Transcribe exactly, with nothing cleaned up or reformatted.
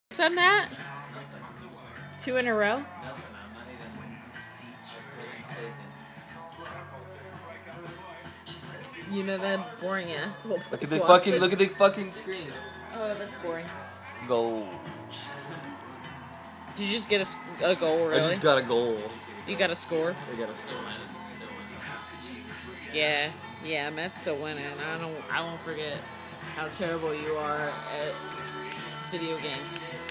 What's up, Matt? Two in a row? Nothing. I'm not even just mistaken. You know that boring asshole. Look at the fucking look at the fucking screen. Oh, that's boring. Goal. Did you just get a, a goal, really? I just got a goal. You got a score? I got a score. Yeah, yeah, Matt's still winning. I don't I won't forget how terrible you are at video games.